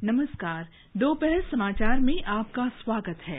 नमस्कार। दोपहर समाचार में आपका स्वागत है।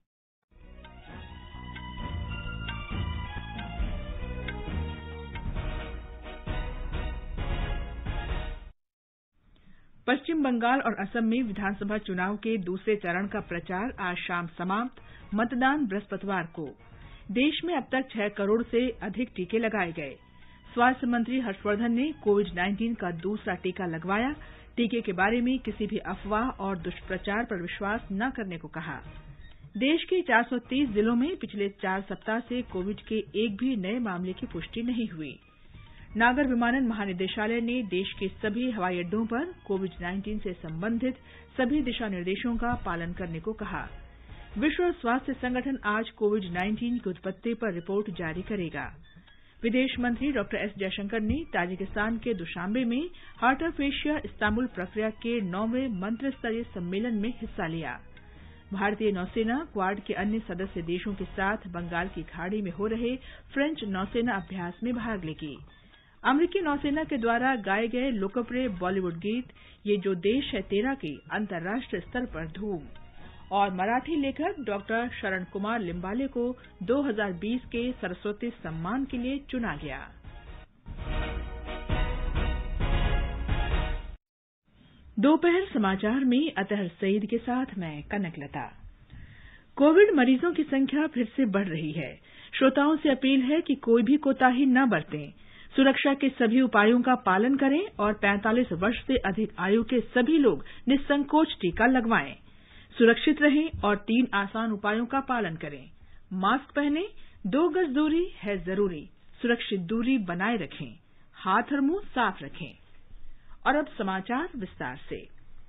पश्चिम बंगाल और असम में विधानसभा चुनाव के दूसरे चरण का प्रचार आज शाम समाप्त। मतदान बृहस्पतिवार को। देश में अब तक 6 करोड़ से अधिक टीके लगाए गए। स्वास्थ्य मंत्री हर्षवर्धन ने कोविड-19 का दूसरा टीका लगवाया। टीके के बारे में किसी भी अफवाह और दुष्प्रचार पर विश्वास न करने को कहा। देश के 430 जिलों में पिछले 4 सप्ताह से कोविड के एक भी नए मामले की पुष्टि नहीं हुई। नागर विमानन महानिदेशालय ने देश के सभी हवाई अड्डों पर कोविड-19 से संबंधित सभी दिशा निर्देशों का पालन करने को कहा। विश्व स्वास्थ्य संगठन आज कोविड-19 की उत्पत्ति पर रिपोर्ट जारी करेगा। विदेश मंत्री डॉ एस जयशंकर ने ताजिकिस्तान के दुशांबे में हार्ट ऑफ एशिया इस्तांबुल प्रक्रिया के 9वें मंत्रिस्तरीय सम्मेलन में हिस्सा लिया। भारतीय नौसेना क्वाड के अन्य सदस्य देशों के साथ बंगाल की खाड़ी में हो रहे फ्रेंच नौसेना अभ्यास में भाग लेगी। अमेरिकी नौसेना के द्वारा गाए गए लोकप्रिय बॉलीवुड गीत ये जो देश है तेरा की अंतर्राष्ट्रीय स्तर पर धूम। और मराठी लेखक डॉ शरण कुमार लिम्बाले को 2020 के सरस्वती सम्मान के लिए चुना गया। दोपहर समाचार में अतहर सईद के साथ मैं कनकलता। कोविड मरीजों की संख्या फिर से बढ़ रही है। श्रोताओं से अपील है कि कोई भी कोताही न बरतें। सुरक्षा के सभी उपायों का पालन करें और 45 वर्ष से अधिक आयु के सभी लोग निसंकोच टीका लगवाएं। सुरक्षित रहें और 3 आसान उपायों का पालन करें। मास्क पहनें, 2 गज दूरी है जरूरी, सुरक्षित दूरी बनाए रखें, हाथ और मुंह साफ रखें। और अब समाचार विस्तार से।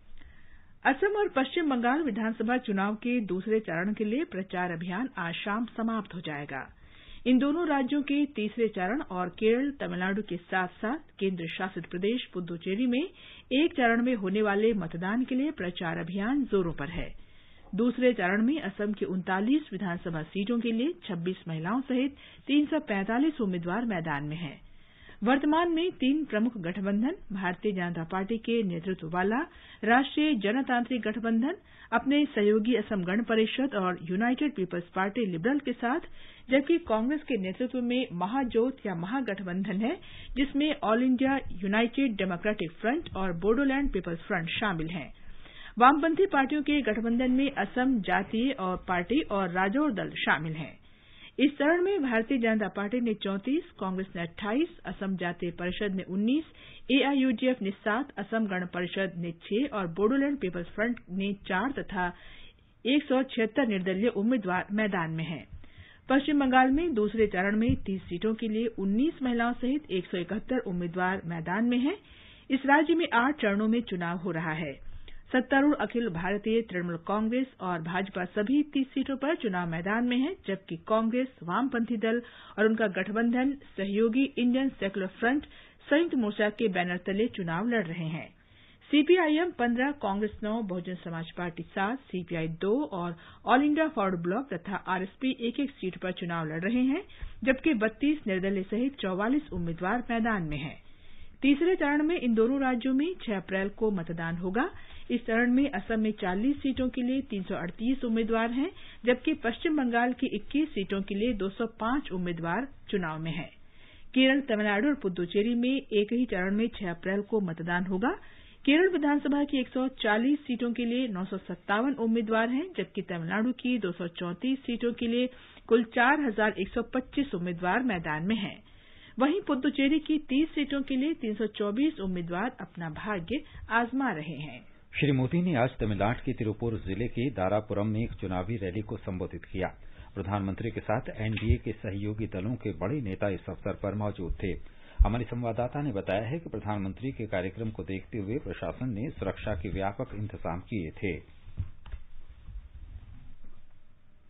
असम और पश्चिम बंगाल विधानसभा चुनाव के दूसरे चरण के लिए प्रचार अभियान आज शाम समाप्त हो जाएगा। इन दोनों राज्यों के तीसरे चरण और केरल, तमिलनाडु के साथ साथ केंद्र शासित प्रदेश पुदुचेरी में एक चरण में होने वाले मतदान के लिए प्रचार अभियान जोरों पर है। दूसरे चरण में असम की 39 विधानसभा सीटों के लिए 26 महिलाओं सहित 345 उम्मीदवार मैदान में हैं। वर्तमान में 3 प्रमुख गठबंधन भारतीय जनता पार्टी के नेतृत्व वाला राष्ट्रीय जनतांत्रिक गठबंधन अपने सहयोगी असम गण परिषद और यूनाइटेड पीपल्स पार्टी लिबरल के साथ, जबकि कांग्रेस के नेतृत्व में महाजोत या महागठबंधन है जिसमें All India United Democratic Front और बोडोलैंड पीपल्स फ्रंट शामिल हैं। वामपंथी पार्टियों के गठबंधन में असम जातीय और पार्टी और राजौर दल शामिल हैं। इस चरण में भारतीय जनता पार्टी ने 34, कांग्रेस ने 28, असम जातीय परिषद ने 19, एआईयूडीएफ ने 7, असम गण परिषद ने 6 और बोडोलैंड पीपल्स फ्रंट ने 4 तथा 176 निर्दलीय उम्मीदवार मैदान में हैं। पश्चिम बंगाल में दूसरे चरण में 30 सीटों के लिए 19 महिलाओं सहित 171 उम्मीदवार मैदान में हैं। इस राज्य में 8 चरणों में चुनाव हो रहा है। सत्तारूढ़ अखिल भारतीय तृणमूल कांग्रेस और भाजपा सभी 30 सीटों पर चुनाव मैदान में है, जबकि कांग्रेस, वामपंथी दल और उनका गठबंधन सहयोगी इंडियन सेक्युलर फ्रंट संयुक्त मोर्चा के बैनर तले चुनाव लड़ रहे हैं। CPIM 15, Congress 9, Bahujan Samaj party 7, CPI 2 और ऑल इंडिया फॉरवर्ड ब्लॉक तथा आरएसपी एक सीट पर चुनाव लड़ रहे हैं, जबकि 32 निर्दलीय सहित 44 उम्मीदवार मैदान में हैं। तीसरे चरण में इन दोनों राज्यों में 6 अप्रैल को मतदान होगा। इस चरण में असम में 40 सीटों के लिए 338 उम्मीदवार हैं, जबकि पश्चिम बंगाल की 21 सीटों के लिए 205 उम्मीदवार चुनाव में हैं। केरल, तमिलनाडु और पुदुचेरी में एक ही चरण में 6 अप्रैल को मतदान होगा। केरल विधानसभा की 140 सीटों के लिए 957 उम्मीदवार हैं, जबकि तमिलनाडु की 234 सीटों के लिए कुल 4125 उम्मीदवार मैदान में हैं। वहीं पुदुचेरी की 30 सीटों के लिए 324 उम्मीदवार अपना भाग्य आजमा रहे हैं। श्री मोदी ने आज तमिलनाडु के तिरुपुर जिले के दारापुरम में एक चुनावी रैली को संबोधित किया। प्रधानमंत्री के साथ एनडीए के सहयोगी दलों के बड़े नेता इस अवसर पर मौजूद थे। हमारे संवाददाता ने बताया है कि प्रधानमंत्री के कार्यक्रम को देखते हुए प्रशासन ने सुरक्षा के व्यापक इंतजाम किए थे।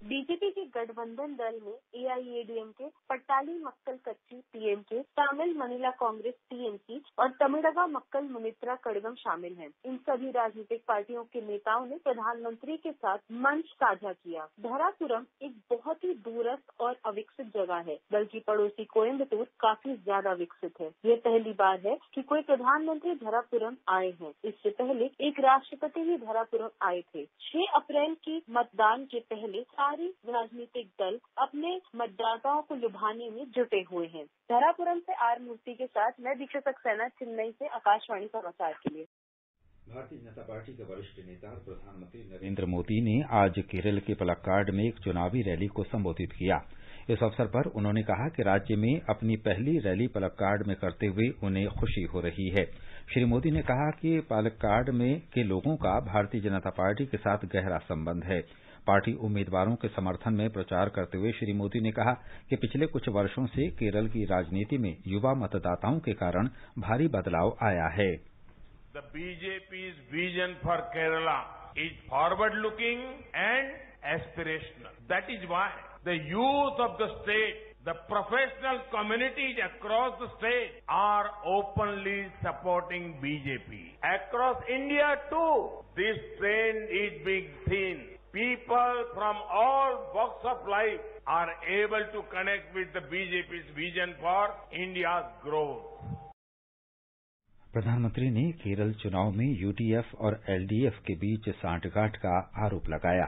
बीजेपी के गठबंधन दल में AIADMK, पट्टाली Makkal Katchi TMK, Tamil Maanila Congress TMC और तमिळगा मक्कल मुनित्रा कड़गम शामिल हैं। इन सभी राजनीतिक पार्टियों के नेताओं ने प्रधानमंत्री के साथ मंच साझा किया। धरापुरम एक बहुत ही दूरस्थ और अविकसित जगह है, बल्कि पड़ोसी कोयम्बटूर काफी ज्यादा विकसित है। ये पहली बार है कि कोई प्रधानमंत्री धरापुरम आए हैं। इससे पहले एक राष्ट्रपति भी धरापुरम आए थे। 6 अप्रैल की मतदान के पहले सारे राजनीतिक दल अपने मतदाताओं को लुभाने में जुटे हुए हैं। धरापुरम से आर मूर्ति के साथ मैं दीक्षा सक्सेना, चेन्नई से आकाशवाणी समाचार के लिए। भारतीय जनता पार्टी के वरिष्ठ नेता और प्रधानमंत्री नरेंद्र मोदी ने आज केरल के पलक्काड में एक चुनावी रैली को संबोधित किया। इस अवसर पर उन्होंने कहा कि राज्य में अपनी पहली रैली पलक्काड में करते हुए उन्हें खुशी हो रही है। श्री मोदी ने कहा कि पलक्काड में के लोगों का भारतीय जनता पार्टी के साथ गहरा संबंध है। पार्टी उम्मीदवारों के समर्थन में प्रचार करते हुए श्री मोदी ने कहा कि पिछले कुछ वर्षों से केरल की राजनीति में युवा मतदाताओं के कारण भारी बदलाव आया है। The BJP's vision for Kerala is forward-looking and aspirational. That is why the youth of the state, the professional communities across the state are openly supporting BJP. Across India too, this trend is being seen. People from all walks of life are able to connect with the BJP's vision for India's growth. प्रधानमंत्री ने केरल चुनाव में UDF और LDF के बीच सांठगांठ का आरोप लगाया।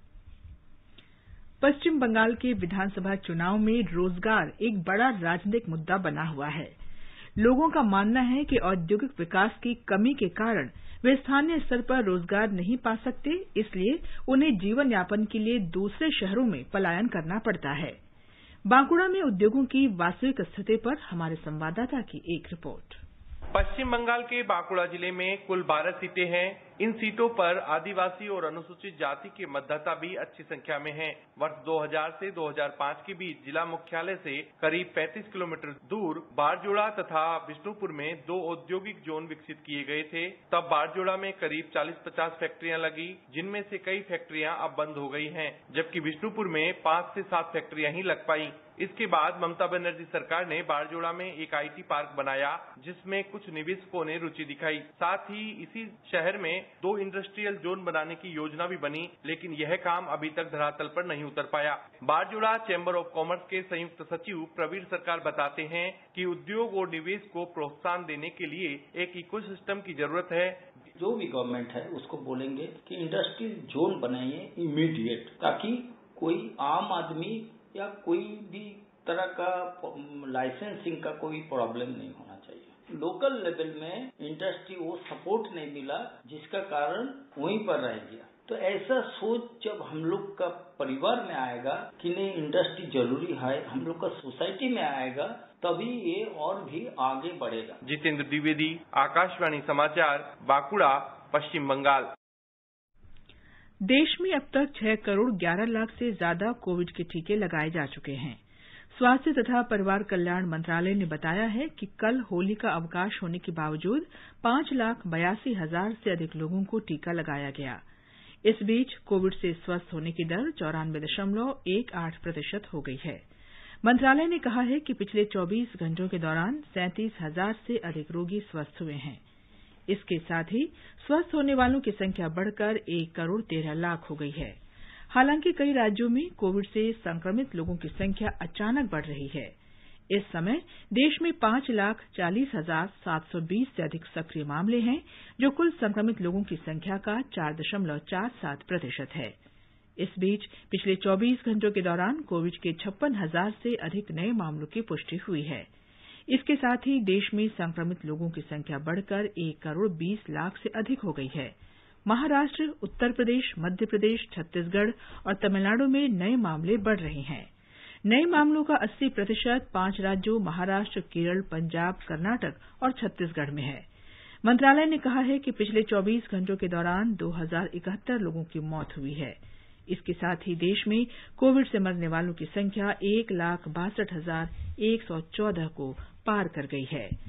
पश्चिम बंगाल के विधानसभा चुनाव में रोजगार एक बड़ा राजनीतिक मुद्दा बना हुआ है। लोगों का मानना है कि औद्योगिक विकास की कमी के कारण वे स्थानीय स्तर पर रोजगार नहीं पा सकते, इसलिए उन्हें जीवन यापन के लिए दूसरे शहरों में पलायन करना पड़ता है। बांकुड़ा में उद्योगों की वास्तविक स्थिति पर हमारे संवाददाता की एक रिपोर्ट। पश्चिम बंगाल के बांकुड़ा जिले में कुल 12 सीटें हैं। इन सीटों पर आदिवासी और अनुसूचित जाति के मतदाता भी अच्छी संख्या में हैं। वर्ष 2000 से 2005 के बीच जिला मुख्यालय से करीब 35 किलोमीटर दूर बारजोड़ा तथा विष्णुपुर में 2 औद्योगिक जोन विकसित किए गए थे। तब बारजोड़ा में करीब 40-50 फैक्ट्रियां लगी, जिनमें से कई फैक्ट्रियां अब बंद हो गई हैं, जबकि विष्णुपुर में 5 से 7 फैक्ट्रियां ही लग पाई। इसके बाद ममता बनर्जी सरकार ने बारजोड़ा में एक IT पार्क बनाया, जिसमें कुछ निवेशकों ने रुचि दिखाई। साथ ही इसी शहर में 2 इंडस्ट्रियल जोन बनाने की योजना भी बनी, लेकिन यह काम अभी तक धरातल पर नहीं उतर पाया। बारजोड़ा चैम्बर ऑफ कॉमर्स के संयुक्त सचिव प्रवीर सरकार बताते हैं कि उद्योग और निवेश को प्रोत्साहन देने के लिए एक इकोसिस्टम की जरूरत है। जो भी गवर्नमेंट है उसको बोलेंगे कि इंडस्ट्रियल जोन बनाइए इमीडिएट, ताकि कोई आम आदमी या कोई भी तरह का लाइसेंसिंग का कोई प्रॉब्लम नहीं होना चाहिए। लोकल लेवल में इंडस्ट्री वो सपोर्ट नहीं मिला, जिसका कारण वहीं पर रह गया। तो ऐसा सोच जब हम लोग का परिवार में आएगा कि नहीं इंडस्ट्री जरूरी है, हम लोग का सोसाइटी में आएगा, तभी ये और भी आगे बढ़ेगा। जितेंद्र द्विवेदी, आकाशवाणी समाचार, बांकुड़ा, पश्चिम बंगाल। देश में अब तक 6 करोड़ 11 लाख से ज्यादा कोविड के टीके लगाए जा चुके हैं। स्वास्थ्य तथा परिवार कल्याण मंत्रालय ने बताया है कि कल होली का अवकाश होने के बावजूद 5,82,000 से अधिक लोगों को टीका लगाया गया। इस बीच कोविड से स्वस्थ होने की दर 94.18% हो गई है। मंत्रालय ने कहा है कि पिछले 24 घंटों के दौरान 37,000 से अधिक रोगी स्वस्थ हुए हैं। इसके साथ ही स्वस्थ होने वालों की संख्या बढ़कर 1 करोड़ 13 लाख हो गई है। हालांकि कई राज्यों में कोविड से संक्रमित लोगों की संख्या अचानक बढ़ रही है। इस समय देश में 5,40,720 से अधिक सक्रिय मामले हैं, जो कुल संक्रमित लोगों की संख्या का 4.47% है। इस बीच पिछले 24 घंटों के दौरान कोविड के 56,000 से अधिक नए मामलों की पुष्टि हुई है। इसके साथ ही देश में संक्रमित लोगों की संख्या बढ़कर 1 करोड़ 20 लाख से अधिक हो गई है। महाराष्ट्र, उत्तर प्रदेश, मध्य प्रदेश, छत्तीसगढ़ और तमिलनाडु में नए मामले बढ़ रहे हैं। नए मामलों का 80% 5 राज्यों महाराष्ट्र, केरल, पंजाब, कर्नाटक और छत्तीसगढ़ में है। मंत्रालय ने कहा है कि पिछले 24 घंटों के दौरान 2,071 लोगों की मौत हुई है। इसके साथ ही देश में कोविड से मरने वालों की संख्या 1,62,114 को पार कर गई है।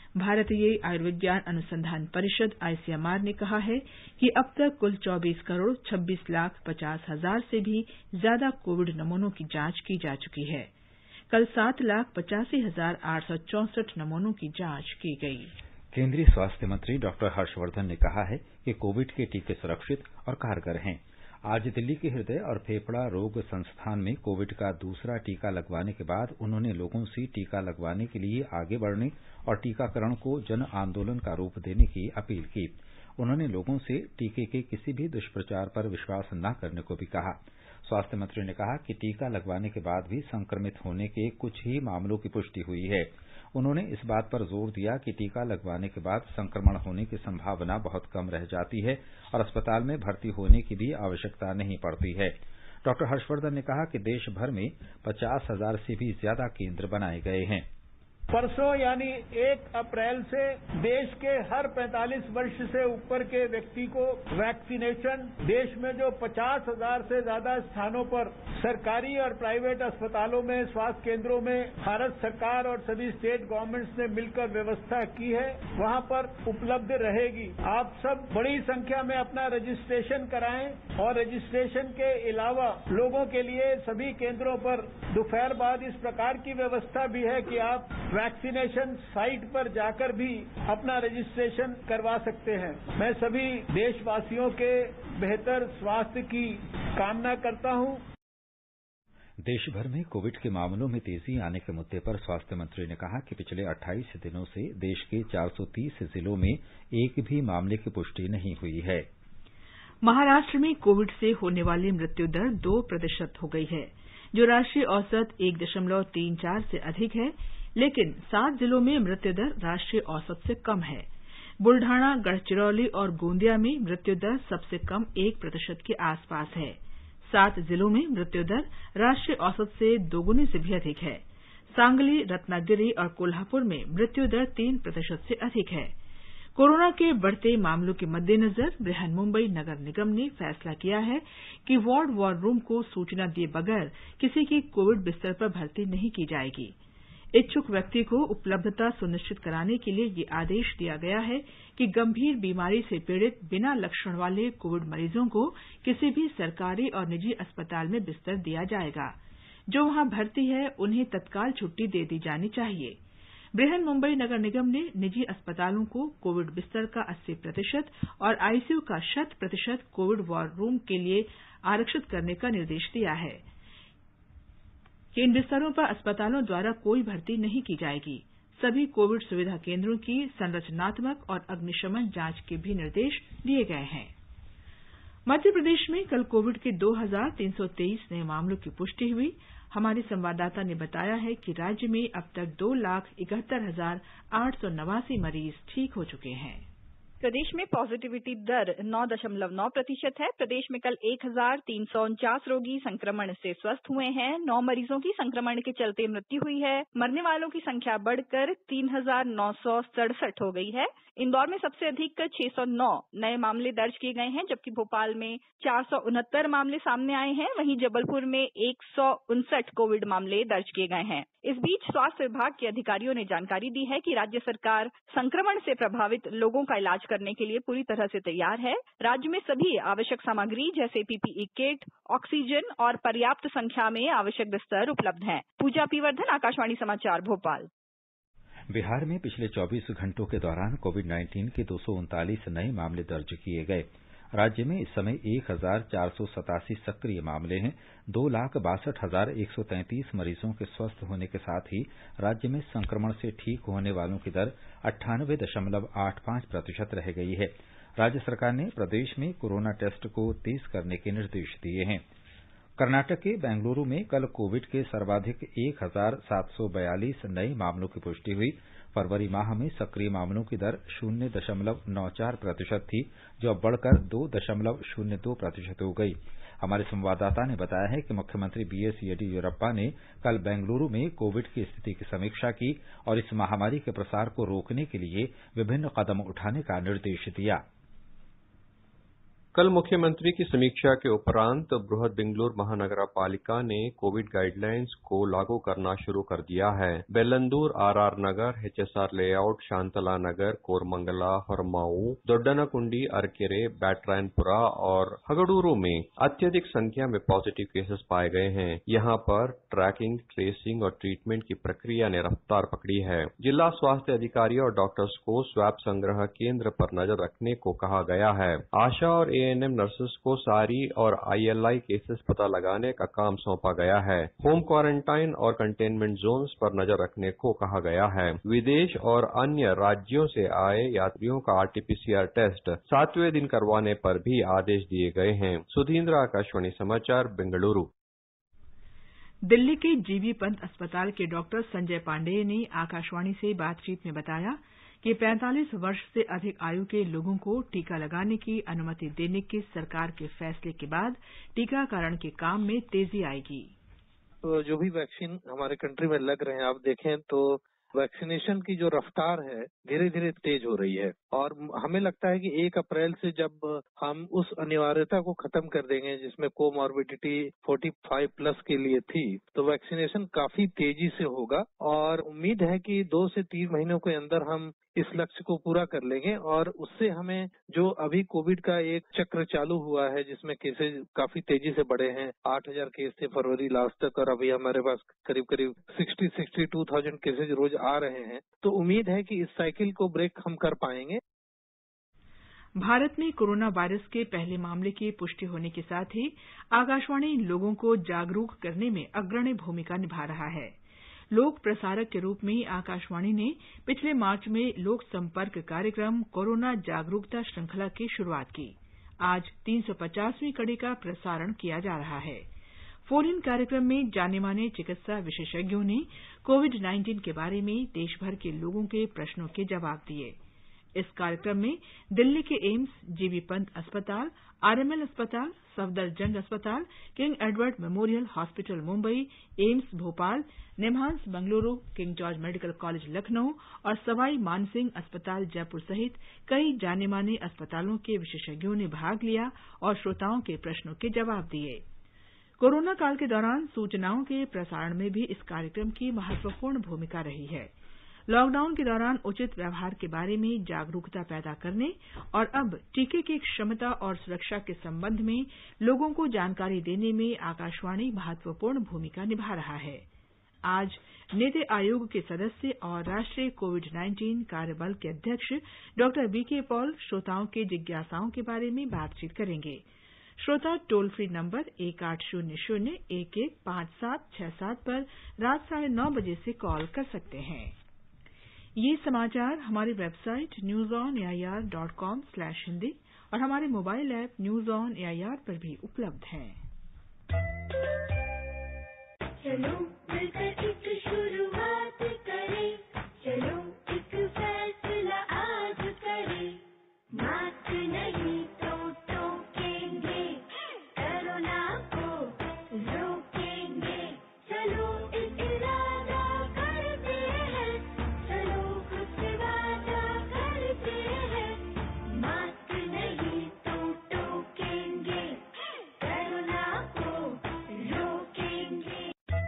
भारतीय आयुर्विज्ञान अनुसंधान परिषद आईसीएमआर ने कहा है कि अब तक कुल 24 करोड़ 26 लाख 50 हजार से भी ज्यादा कोविड नमूनों की जांच की जा चुकी है। कल 7 लाख 85 हजार 864 नमूनों की जांच की गई। केंद्रीय स्वास्थ्य मंत्री डॉक्टर हर्षवर्धन ने कहा है कि कोविड के टीके सुरक्षित और कारगर हैं। आज दिल्ली के हृदय और फेफड़ा रोग संस्थान में कोविड का दूसरा टीका लगवाने के बाद उन्होंने लोगों से टीका लगवाने के लिए आगे बढ़ने और टीकाकरण को जन आंदोलन का रूप देने की अपील की। उन्होंने लोगों से टीके के किसी भी दुष्प्रचार पर विश्वास न करने को भी कहा। स्वास्थ्य मंत्री ने कहा कि टीका लगवाने के बाद भी संक्रमित होने के कुछ ही मामलों की पुष्टि हुई है। उन्होंने इस बात पर जोर दिया कि टीका लगवाने के बाद संक्रमण होने की संभावना बहुत कम रह जाती है और अस्पताल में भर्ती होने की भी आवश्यकता नहीं पड़ती है। डॉक्टर हर्षवर्धन ने कहा कि देश भर में 50,000 से भी ज्यादा केंद्र बनाए गए हैं। परसों यानी 1 अप्रैल से देश के हर 45 वर्ष से ऊपर के व्यक्ति को वैक्सीनेशन, देश में जो 50,000 से ज्यादा स्थानों पर सरकारी और प्राइवेट अस्पतालों में, स्वास्थ्य केंद्रों में भारत सरकार और सभी स्टेट गवर्नमेंट्स ने मिलकर व्यवस्था की है, वहां पर उपलब्ध रहेगी। आप सब बड़ी संख्या में अपना रजिस्ट्रेशन कराएं और रजिस्ट्रेशन के अलावा लोगों के लिए सभी केंद्रों पर दोपहर बाद इस प्रकार की व्यवस्था भी है कि आप वैक्सीनेशन साइट पर जाकर भी अपना रजिस्ट्रेशन करवा सकते हैं। मैं सभी देशवासियों के बेहतर स्वास्थ्य की कामना करता हूं। देश भर में कोविड के मामलों में तेजी आने के मुद्दे पर स्वास्थ्य मंत्री ने कहा कि पिछले 28 दिनों से देश के 430 जिलों में एक भी मामले की पुष्टि नहीं हुई है। महाराष्ट्र में कोविड से होने वाली मृत्यु दर 2% हो गई है, जो राष्ट्रीय औसत 1.34 से अधिक है, लेकिन 7 जिलों में मृत्यु दर राष्ट्रीय औसत से कम है। बुल्ढाना, गढ़चिरौली और गोंदिया में मृत्यु दर सबसे कम 1% के आसपास है। 7 जिलों में मृत्यु दर राष्ट्रीय औसत से दोगुनी से भी अधिक है। सांगली, रत्नागिरी और कोल्हापुर में मृत्यु दर 3% से अधिक है। कोरोना के बढ़ते मामलों के मद्देनजर बृहन्मुंबई नगर निगम ने फैसला किया है कि वार्ड वॉर रूम को सूचना दिए बगैर किसी की कोविड बिस्तर पर भर्ती नहीं की जाएगी। इच्छुक व्यक्ति को उपलब्धता सुनिश्चित कराने के लिए ये आदेश दिया गया है कि गंभीर बीमारी से पीड़ित बिना लक्षण वाले कोविड मरीजों को किसी भी सरकारी और निजी अस्पताल में बिस्तर दिया जाएगा। जो वहां भर्ती है उन्हें तत्काल छुट्टी दे दी जानी चाहिए। बृहन्मुंबई नगर निगम ने निजी अस्पतालों को कोविड बिस्तर का 80% और आईसीयू का 100% कोविड वॉर रूम के लिए आरक्षित करने का निर्देश दिया है। इन बिस्तरों पर अस्पतालों द्वारा कोई भर्ती नहीं की जाएगी। सभी कोविड सुविधा केंद्रों की संरचनात्मक और अग्निशमन जांच के भी निर्देश दिए गए हैं। मध्य प्रदेश में कल कोविड के 2,323 नए मामलों की पुष्टि हुई। हमारे संवाददाता ने बताया है कि राज्य में अब तक 2,71,889 मरीज ठीक हो चुके हैं। प्रदेश में पॉजिटिविटी दर 9.9% है। प्रदेश में कल 1,349 रोगी संक्रमण से स्वस्थ हुए हैं। 9 मरीजों की संक्रमण के चलते मृत्यु हुई है। मरने वालों की संख्या बढ़कर 3,967 हो गई है। इंदौर में सबसे अधिक 609 नए मामले दर्ज किए गए हैं, जबकि भोपाल में 469 मामले सामने आए हैं। वहीं जबलपुर में 159 कोविड मामले दर्ज किए गए हैं। इस बीच स्वास्थ्य विभाग के अधिकारियों ने जानकारी दी है कि राज्य सरकार संक्रमण से प्रभावित लोगों का इलाज करने के लिए पूरी तरह से तैयार है। राज्य में सभी आवश्यक सामग्री जैसे पीपीई किट, ऑक्सीजन और पर्याप्त संख्या में आवश्यक बिस्तर उपलब्ध हैं। पूजा पीवर्धन, आकाशवाणी समाचार, भोपाल। बिहार में पिछले 24 घंटों के दौरान कोविड-19 के 239 नए मामले दर्ज किए गए। राज्य में इस समय 1,487 सक्रिय मामले हैं। 2,62,133 मरीजों के स्वस्थ होने के साथ ही राज्य में संक्रमण से ठीक होने वालों की दर 98.85% रह गई है। राज्य सरकार ने प्रदेश में कोरोना टेस्ट को तेज करने के निर्देश दिए हैं। कर्नाटक के बेंगलुरु में कल कोविड के सर्वाधिक 1,742 नए मामलों की पुष्टि हुई। फरवरी माह में सक्रिय मामलों की दर 0.94% थी, जो अब बढ़कर 2.02% हो गई। हमारे संवाददाता ने बताया है कि मुख्यमंत्री बीएस येदियुरप्पा ने कल बेंगलुरु में कोविड की स्थिति की समीक्षा की और इस महामारी के प्रसार को रोकने के लिए विभिन्न कदम उठाने का निर्देश दिया। कल मुख्यमंत्री की समीक्षा के उपरांत बृहद बेंगलुरु महानगर पालिका ने कोविड गाइडलाइंस को लागू करना शुरू कर दिया है। Bellandur, RR Nagar, HSR layout, Shanthala Nagar, Koramangala, हरमाऊ, दोड्डनाकुंडी, अरकेरे, बैटरायनपुरा और हगड़ूरू में अत्यधिक संख्या में पॉजिटिव केसेस पाए गए हैं। यहां पर ट्रैकिंग, ट्रेसिंग और ट्रीटमेंट की प्रक्रिया ने रफ्तार पकड़ी है। जिला स्वास्थ्य अधिकारी और डॉक्टर्स को स्वैब संग्रह केंद्र पर नजर रखने को कहा गया है। आशा और एएनएम नर्सेस को सारी और आईएलआई केसेस पता लगाने का काम सौंपा गया है। होम क्वारंटाइन और कंटेनमेंट जोन्स पर नजर रखने को कहा गया है। विदेश और अन्य राज्यों से आए यात्रियों का आरटीपीसीआर टेस्ट 7वें दिन करवाने पर भी आदेश दिए गए हैं। सुधींद्र, आकाशवाणी समाचार, बेंगलुरु। दिल्ली के जीबी पंत अस्पताल के डॉक्टर संजय पांडेय ने आकाशवाणी से बातचीत में बताया कि 45 वर्ष से अधिक आयु के लोगों को टीका लगाने की अनुमति देने के सरकार के फैसले के बाद टीकाकरण के काम में तेजी आएगी। तो जो भी वैक्सीन हमारे कंट्री में लग रहे हैं, आप देखें तो वैक्सीनेशन की जो रफ्तार है धीरे धीरे तेज हो रही है और हमें लगता है कि 1 अप्रैल से जब हम उस अनिवार्यता को खत्म कर देंगे जिसमें कोमॉर्बिडिटी 45 प्लस के लिए थी, तो वैक्सीनेशन काफी तेजी से होगा और उम्मीद है कि 2 से 3 महीनों के अंदर हम इस लक्ष्य को पूरा कर लेंगे और उससे हमें जो अभी कोविड का एक चक्र चालू हुआ है जिसमें केसेज काफी तेजी से बढ़े हैं, 8,000 केस थे फरवरी लास्ट तक और अभी हमारे पास करीब करीब 62,000 केसेज रोज आ रहे हैं, तो उम्मीद है कि इस साइकिल को ब्रेक हम कर पाएंगे। भारत में कोरोना वायरस के पहले मामले की पुष्टि होने के साथ ही आकाशवाणी लोगों को जागरूक करने में अग्रणी भूमिका निभा रहा है। लोक प्रसारक के रूप में आकाशवाणी ने पिछले मार्च में लोक संपर्क कार्यक्रम कोरोना जागरूकता श्रृंखला की शुरुआत की। आज 350वीं कड़ी का प्रसारण किया जा रहा है। फोन इन कार्यक्रम में जाने माने चिकित्सा विशेषज्ञों ने कोविड-19 के बारे में देशभर के लोगों के प्रश्नों के जवाब दिए। इस कार्यक्रम में दिल्ली के एम्स, जीबी पंत अस्पताल, आरएमएल अस्पताल, सफदरजंग अस्पताल, King Edward Memorial Hospital Mumbai, AIIMS Bhopal, NIMHANS Bengaluru, King George Medical College Lucknow और सवाई मानसिंह अस्पताल जयपुर सहित कई जाने माने अस्पतालों के विशेषज्ञों ने भाग लिया और श्रोताओं के प्रश्नों के जवाब दिए। कोरोना काल के दौरान सूचनाओं के प्रसारण में भी इस कार्यक्रम की महत्वपूर्ण भूमिका रही है। लॉकडाउन के दौरान उचित व्यवहार के बारे में जागरूकता पैदा करने और अब टीके की क्षमता और सुरक्षा के संबंध में लोगों को जानकारी देने में आकाशवाणी महत्वपूर्ण भूमिका निभा रहा है। आज नीति आयोग के सदस्य और राष्ट्रीय कोविड-19 कार्यबल के अध्यक्ष डॉ वीके पॉल श्रोताओं के जिज्ञासाओं के बारे में बातचीत करेंगे। श्रोता टोल फ्री नंबर 1800-115767 पर रात 9:30 बजे से कॉल कर सकते हैं। ये समाचार हमारी वेबसाइट newsonair.com/hindi और हमारे mobile app News On AIR पर भी उपलब्ध हैं। चलो मिलकर एक शुरुआत करें, चलो एक फैसला आज करें, मास्क नहीं तो टोकेंगे, कोरोना को रोकेंगे, चलो एक इरादा करते हैं, चलो खुद से वादा करते हैं, मास्क नहीं तो टोकेंगे, कोरोना को रोकेंगे।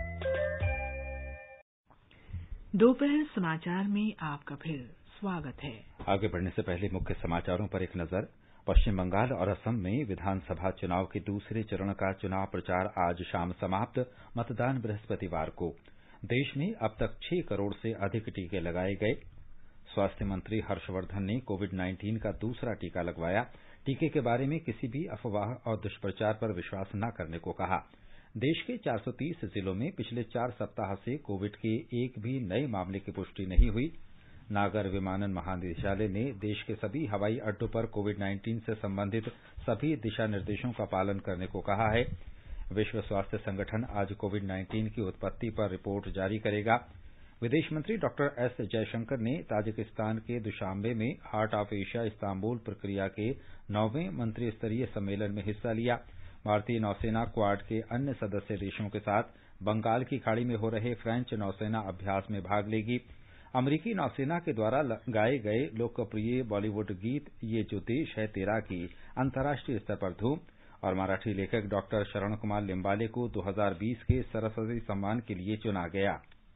दोपहर समाचार में आपका फिर स्वागत है। आगे बढ़ने से पहले मुख्य समाचारों पर एक नजर। पश्चिम बंगाल और असम में विधानसभा चुनाव के दूसरे चरण का चुनाव प्रचार आज शाम समाप्त। मतदान बृहस्पतिवार को। देश में अब तक 6 करोड़ से अधिक टीके लगाए गए। स्वास्थ्य मंत्री हर्षवर्धन ने कोविड-19 का दूसरा टीका लगवाया। टीके के बारे में किसी भी अफवाह और दुष्प्रचार पर विश्वास न करने को कहा। देश के 430 जिलों में पिछले 4 सप्ताह से कोविड के एक भी नए मामले की पुष्टि नहीं हुई। नागर विमानन महानिदेशालय ने देश के सभी हवाई अड्डों पर कोविड-19 से संबंधित सभी दिशा निर्देशों का पालन करने को कहा है। विश्व स्वास्थ्य संगठन आज कोविड-19 की उत्पत्ति पर रिपोर्ट जारी करेगा। विदेश मंत्री डॉक्टर एस जयशंकर ने ताजिकिस्तान के दुशांबे में हार्ट ऑफ एशिया इस्तांबुल प्रक्रिया के 9वें मंत्री स्तरीय सम्मेलन में हिस्सा लिया। भारतीय नौसेना क्वाड के अन्य सदस्य देशों के साथ बंगाल की खाड़ी में हो रहे फ्रेंच नौसेना अभ्यास में भाग लेगी। अमेरिकी नौसेना के द्वारा गाए गए लोकप्रिय बॉलीवुड गीत ये जो देश है तेरा की अंतर्राष्ट्रीय स्तर पर धूम और मराठी लेखक डॉक्टर शरण कुमार लिम्बाले को 2020 के सरस्वती सम्मान के लिए चुना गया।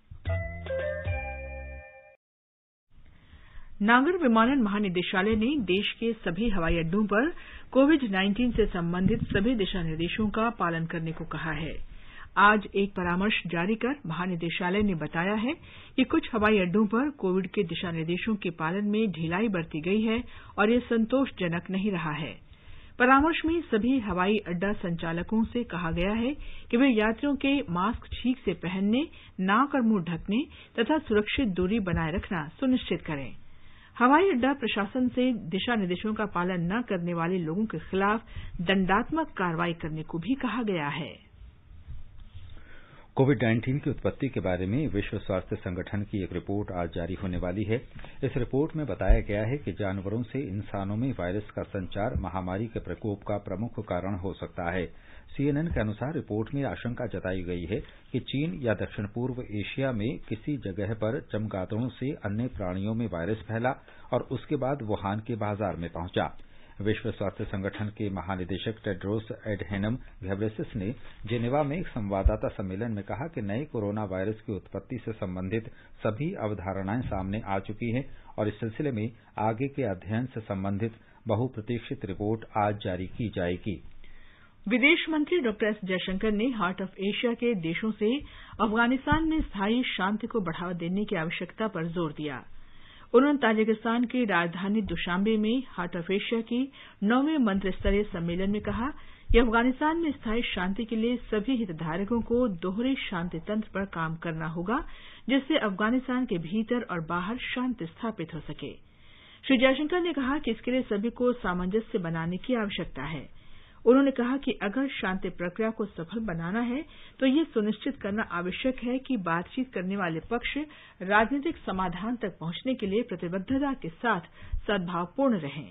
नागर विमानन महानिदेशालय ने देश के सभी हवाई अड्डों पर कोविड-19 से संबंधित सभी दिशा निर्देशों का पालन करने को कहा है। आज एक परामर्श जारी कर महानिदेशालय ने बताया है कि कुछ हवाई अड्डों पर कोविड के दिशा निर्देशों के पालन में ढिलाई बरती गई है और ये संतोषजनक नहीं रहा है। परामर्श में सभी हवाई अड्डा संचालकों से कहा गया है कि वे यात्रियों के मास्क ठीक से पहनने, नाक और मुंह ढकने तथा सुरक्षित दूरी बनाए रखना सुनिश्चित करें। हवाई अड्डा प्रशासन से दिशा निर्देशों का पालन न करने वाले लोगों के खिलाफ दंडात्मक कार्रवाई करने को भी कहा गया है। कोविड-19 की उत्पत्ति के बारे में विश्व स्वास्थ्य संगठन की एक रिपोर्ट आज जारी होने वाली है। इस रिपोर्ट में बताया गया है कि जानवरों से इंसानों में वायरस का संचार महामारी के प्रकोप का प्रमुख कारण हो सकता है। CNN के अनुसार रिपोर्ट में आशंका जताई गई है कि चीन या दक्षिण पूर्व एशिया में किसी जगह पर चमगादड़ों से अन्य प्राणियों में वायरस फैला और उसके बाद वुहान के बाजार में पहुंचा। विश्व स्वास्थ्य संगठन के महानिदेशक टेड्रोस एडहेनम घेब्रेयेसस ने जेनेवा में एक संवाददाता सम्मेलन में कहा कि नए कोरोना वायरस की उत्पत्ति से संबंधित सभी अवधारणाएं सामने आ चुकी हैं और इस सिलसिले में आगे के अध्ययन से संबंधित बहुप्रतीक्षित रिपोर्ट आज जारी की जाएगी। विदेश मंत्री डॉक्टर एस जयशंकर ने हार्ट ऑफ एशिया के देशों से अफगानिस्तान में स्थायी शांति को बढ़ावा देने की आवश्यकता पर जोर दिया। उन्होंने ताजिकिस्तान की राजधानी दुशांबे में हार्ट ऑफ एशिया की 9वें मंत्रिस्तरीय सम्मेलन में कहा कि अफगानिस्तान में स्थायी शांति के लिए सभी हितधारकों को दोहरे शांति तंत्र पर काम करना होगा, जिससे अफगानिस्तान के भीतर और बाहर शांति स्थापित हो सके। श्री जयशंकर ने कहा कि इसके लिए सभी को सामंजस्य बनाने की आवश्यकता है। उन्होंने कहा कि अगर शांति प्रक्रिया को सफल बनाना है तो ये सुनिश्चित करना आवश्यक है कि बातचीत करने वाले पक्ष राजनीतिक समाधान तक पहुंचने के लिए प्रतिबद्धता के साथ सद्भावपूर्ण रहें।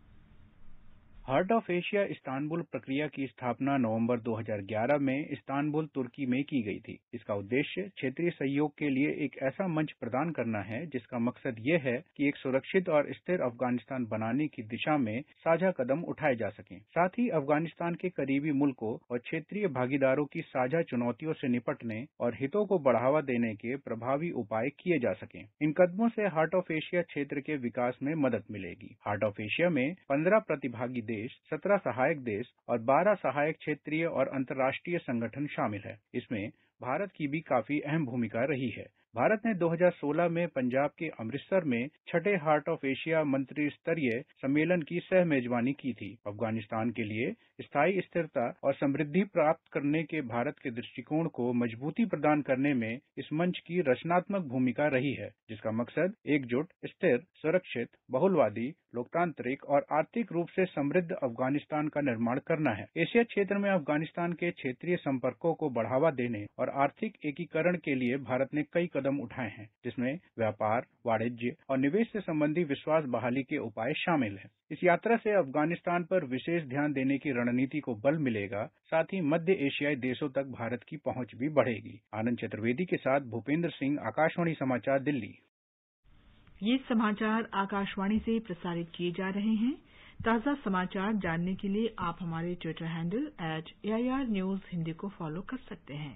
हार्ट ऑफ एशिया इस्तांबुल प्रक्रिया की स्थापना नवंबर 2011 में इस्तांबुल, तुर्की में की गई थी। इसका उद्देश्य क्षेत्रीय सहयोग के लिए एक ऐसा मंच प्रदान करना है जिसका मकसद ये है कि एक सुरक्षित और स्थिर अफगानिस्तान बनाने की दिशा में साझा कदम उठाए जा सकें। साथ ही अफगानिस्तान के करीबी मुल्कों और क्षेत्रीय भागीदारों की साझा चुनौतियों से निपटने और हितों को बढ़ावा देने के प्रभावी उपाय किए जा सकें। इन कदमों से हार्ट ऑफ एशिया क्षेत्र के विकास में मदद मिलेगी। हार्ट ऑफ एशिया में 15 प्रतिभागी देश, 17 सहायक देश और 12 सहायक क्षेत्रीय और अंतर्राष्ट्रीय संगठन शामिल है। इसमें भारत की भी काफी अहम भूमिका रही है। भारत ने 2016 में पंजाब के अमृतसर में छठे हार्ट ऑफ एशिया मंत्री स्तरीय सम्मेलन की सह मेजबानी की थी। अफगानिस्तान के लिए स्थायी स्थिरता और समृद्धि प्राप्त करने के भारत के दृष्टिकोण को मजबूती प्रदान करने में इस मंच की रचनात्मक भूमिका रही है, जिसका मकसद एकजुट, स्थिर, सुरक्षित, बहुलवादी, लोकतांत्रिक और आर्थिक रूप से समृद्ध अफगानिस्तान का निर्माण करना है। एशिया क्षेत्र में अफगानिस्तान के क्षेत्रीय संपर्कों को बढ़ावा देने और आर्थिक एकीकरण के लिए भारत ने कई कदम उठाए हैं, जिसमें व्यापार, वाणिज्य और निवेश से संबंधी विश्वास बहाली के उपाय शामिल हैं। इस यात्रा से अफगानिस्तान पर विशेष ध्यान देने की रणनीति को बल मिलेगा, साथ ही मध्य एशियाई देशों तक भारत की पहुंच भी बढ़ेगी। आनंद चतुर्वेदी के साथ भूपेंद्र सिंह, आकाशवाणी समाचार, दिल्ली। ये समाचार आकाशवाणी से प्रसारित किए जा रहे हैं। ताज़ा समाचार जानने के लिए आप हमारे Twitter handle @AIR News Hindi को फॉलो कर सकते हैं।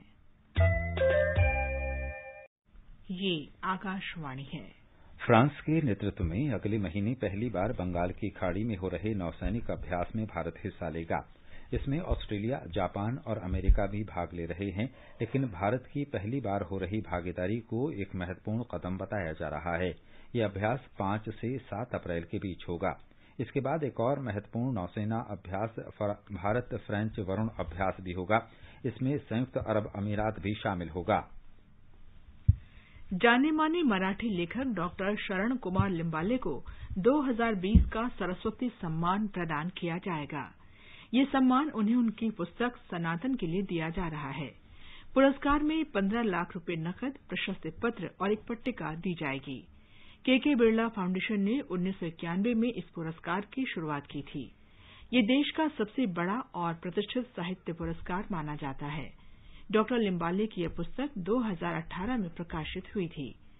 ये आकाशवाणी है। फ्रांस के नेतृत्व में अगले महीने पहली बार बंगाल की खाड़ी में हो रहे नौसैनिक अभ्यास में भारत हिस्सा लेगा। इसमें ऑस्ट्रेलिया, जापान और अमेरिका भी भाग ले रहे हैं, लेकिन भारत की पहली बार हो रही भागीदारी को एक महत्वपूर्ण कदम बताया जा रहा है। यह अभ्यास 5 से 7 अप्रैल के बीच होगा। इसके बाद एक और महत्वपूर्ण नौसेना अभ्यास भारत फ्रेंच वरुण अभ्यास भी होगा। इसमें संयुक्त अरब अमीरात भी शामिल होगा। जाने माने मराठी लेखक डॉक्टर शरण कुमार लिम्बाले को 2020 का सरस्वती सम्मान प्रदान किया जाएगा। ये सम्मान उन्हें उनकी पुस्तक सनातन के लिए दिया जा रहा है। पुरस्कार में 15 लाख रुपए नकद, प्रशस्ति पत्र और एक पट्टिका दी जाएगी। के बिरला फाउंडेशन ने 1991 में इस पुरस्कार की शुरुआत की थी। ये देश का सबसे बड़ा और प्रतिष्ठित साहित्य पुरस्कार माना जाता है। डॉक्टर लिम्बाले की यह पुस्तक 2018 में प्रकाशित हुई थी।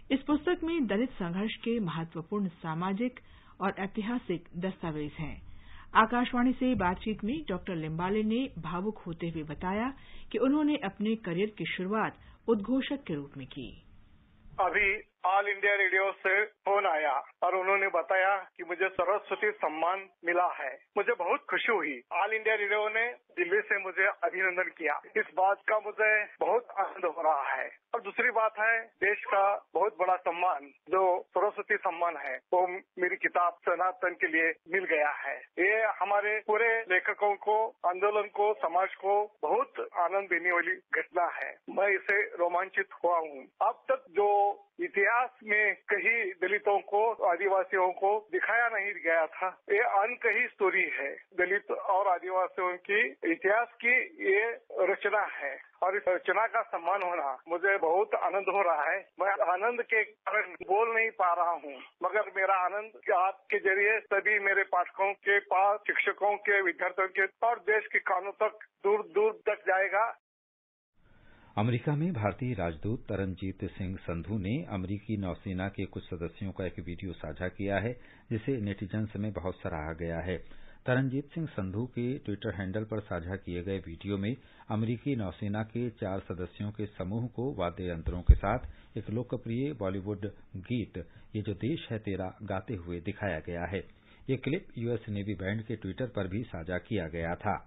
इस पुस्तक में दलित संघर्ष के महत्वपूर्ण सामाजिक और ऐतिहासिक दस्तावेज हैं। आकाशवाणी से बातचीत में डॉक्टर लिम्बाले ने भावुक होते हुए बताया कि उन्होंने अपने करियर की शुरुआत उद्घोषक के रूप में की। अभी ऑल इंडिया रेडियो से फोन आया और उन्होंने बताया कि मुझे सरस्वती सम्मान मिला है। मुझे बहुत खुशी हुई। ऑल इंडिया रेडियो ने दिल्ली से मुझे अभिनंदन किया। इस बात का मुझे बहुत आनंद हो रहा है। और दूसरी बात है, देश का बहुत बड़ा सम्मान जो सरस्वती सम्मान है वो मेरी किताब सनातन के लिए मिल गया है। ये हमारे पूरे लेखकों को, आंदोलन को, समाज को बहुत आनंद देने वाली घटना है। मैं इसे रोमांचित हुआ हूँ। अब तक जो इतिहास में कहीं दलितों को, आदिवासियों को दिखाया नहीं गया था, ये अनकही स्टोरी है। दलित और आदिवासियों की इतिहास की ये रचना है और इस रचना का सम्मान होना मुझे बहुत आनंद हो रहा है। मैं आनंद के कारण बोल नहीं पा रहा हूँ, मगर मेरा आनंद आपके जरिए सभी मेरे पाठकों के पास, शिक्षकों के, विद्यार्थियों के और देश के कानों तक दूर दूर तक जाएगा। अमेरिका में भारतीय राजदूत तरनजीत सिंह संधू ने अमेरिकी नौसेना के कुछ सदस्यों का एक वीडियो साझा किया है, जिसे नेटिजन्स में बहुत सराहा गया है। तरनजीत सिंह संधू के ट्विटर हैंडल पर साझा किए गए वीडियो में अमेरिकी नौसेना के 4 सदस्यों के समूह को वाद्य यंत्रों के साथ एक लोकप्रिय बॉलीवुड गीत ये जो देश है तेरा गाते हुए दिखाया गया है। ये क्लिप यूएस नेवी बैंड के ट्विटर पर भी साझा किया गया था।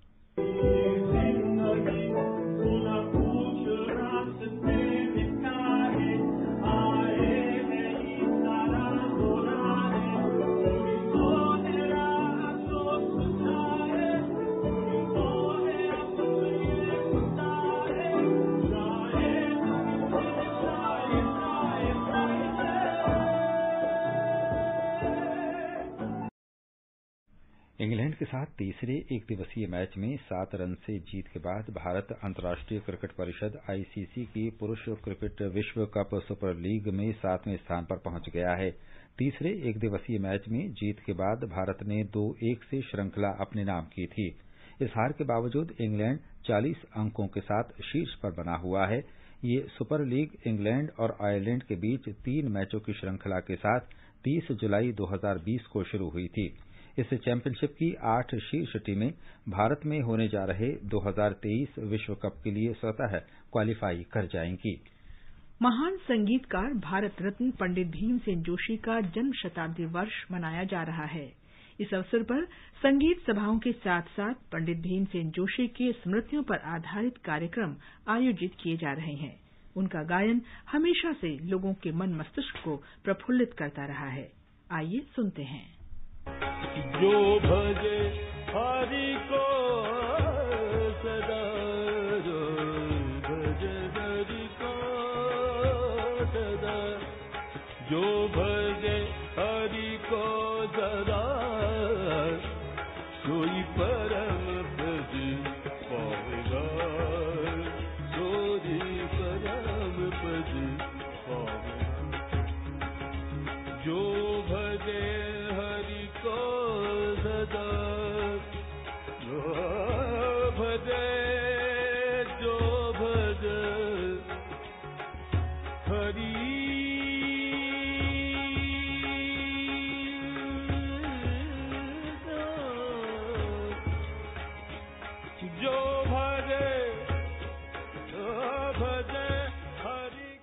इंग्लैंड के साथ तीसरे एक दिवसीय मैच में 7 रन से जीत के बाद भारत अंतर्राष्ट्रीय क्रिकेट परिषद आईसीसी की पुरुष क्रिकेट विश्व कप सुपर लीग में 7वें स्थान पर पहुंच गया है। तीसरे एक दिवसीय मैच में जीत के बाद भारत ने 2-1 से श्रृंखला अपने नाम की थी। इस हार के बावजूद इंग्लैंड 40 अंकों के साथ शीर्ष पर बना हुआ है। ये सुपर लीग इंग्लैंड और आयरलैंड के बीच 3 मैचों की श्रृंखला के साथ 30 जुलाई 2020 को शुरू हुई थी। इस चैंपियनशिप की 8 शीर्ष टीमें भारत में होने जा रहे 2023 विश्व कप के लिए स्वतः क्वालीफाई कर जाएंगी। महान संगीतकार भारत रत्न पंडित भीमसेन जोशी का जन्म शताब्दी वर्ष मनाया जा रहा है। इस अवसर पर संगीत सभाओं के साथ साथ पंडित भीमसेन जोशी की स्मृतियों पर आधारित कार्यक्रम आयोजित किए जा रहे हैं। उनका गायन हमेशा से लोगों के मन मस्तिष्क को प्रफुल्लित करता रहा है। आइए सुनते हैं। जो भजे हरि को सदा, जो भजे हरि को सदा, जो भजे हरि को सदा, सोई परम पद पावेगा, सोई परम पद पावेगा। जो भजे हरि को सदा, जो भजे, जो भजे हरि, जो भजे, भजे हरि।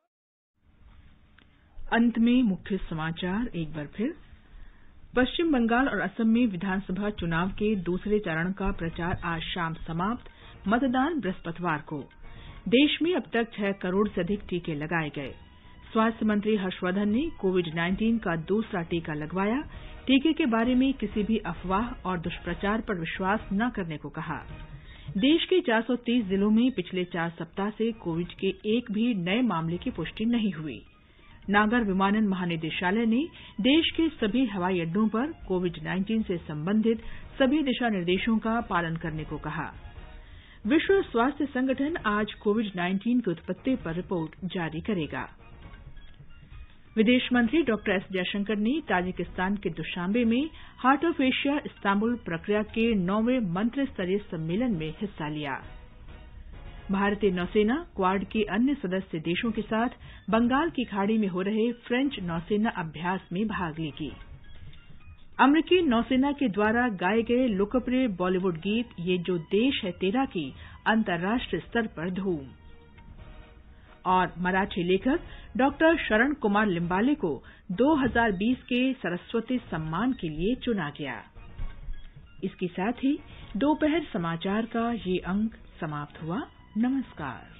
अंत में मुख्य समाचार एक बार फिर। पश्चिम बंगाल और असम में विधानसभा चुनाव के दूसरे चरण का प्रचार आज शाम समाप्त। मतदान बृहस्पतिवार को। देश में अब तक 6 करोड़ से अधिक टीके लगाए गए। स्वास्थ्य मंत्री हर्षवर्धन ने कोविड-19 का दूसरा टीका लगवाया। टीके के बारे में किसी भी अफवाह और दुष्प्रचार पर विश्वास न करने को कहा। देश के 430 जिलों में पिछले 4 सप्ताह से कोविड के एक भी नए मामले की पुष्टि नहीं हुई। नागर विमानन महानिदेशालय ने देश के सभी हवाई अड्डों पर कोविड-19 से संबंधित सभी दिशा निर्देशों का पालन करने को कहा। विश्व स्वास्थ्य संगठन आज कोविड-19 की उत्पत्ति पर रिपोर्ट जारी करेगा। विदेश मंत्री डॉक्टर एस जयशंकर ने ताजिकिस्तान के दुशांबे में हार्ट ऑफ एशिया इस्तांबुल प्रक्रिया के 9वें मंत्रिस्तरीय सम्मेलन में हिस्सा लिया। भारतीय नौसेना क्वाड के अन्य सदस्य देशों के साथ बंगाल की खाड़ी में हो रहे फ्रेंच नौसेना अभ्यास में भाग लेगी। अमेरिकी नौसेना के द्वारा गाए गए लोकप्रिय बॉलीवुड गीत ये जो देश है तेरा की अंतर्राष्ट्रीय स्तर पर धूम। और मराठी लेखक डॉक्टर शरण कुमार लिम्बाले को 2020 के सरस्वती सम्मान के लिए चुना गया। इसके साथ ही दोपहर समाचार का ये अंक समाप्त हुआ। नमस्कार।